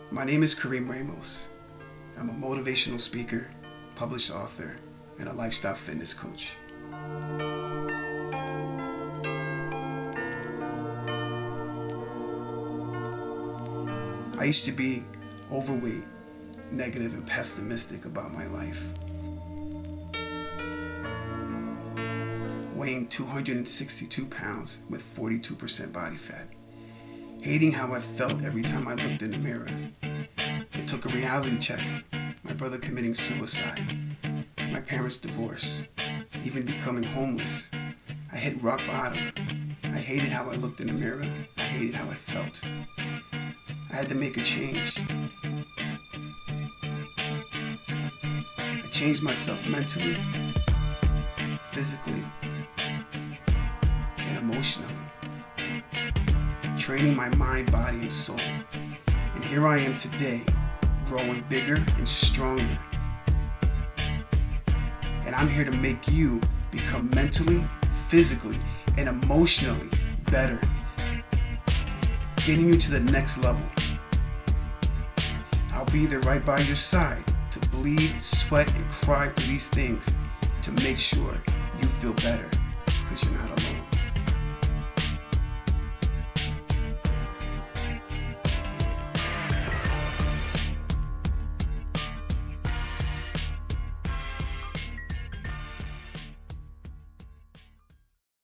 My name is Karim Ramos. I'm a motivational speaker, published author, and a lifestyle fitness coach. I used to be overweight, negative, and pessimistic about my life. Weighing 262 pounds with 42% body fat. Hating how I felt every time I looked in the mirror. It took a reality check. My brother committing suicide. My parents' divorce. Even becoming homeless. I hit rock bottom. I hated how I looked in the mirror. I hated how I felt. I had to make a change. I changed myself mentally, physically, and emotionally. Training my mind, body, and soul. And here I am today, growing bigger and stronger. And I'm here to make you become mentally, physically, and emotionally better. Getting you to the next level. I'll be there right by your side to bleed, sweat, and cry for these things to make sure you feel better, because you're not alone.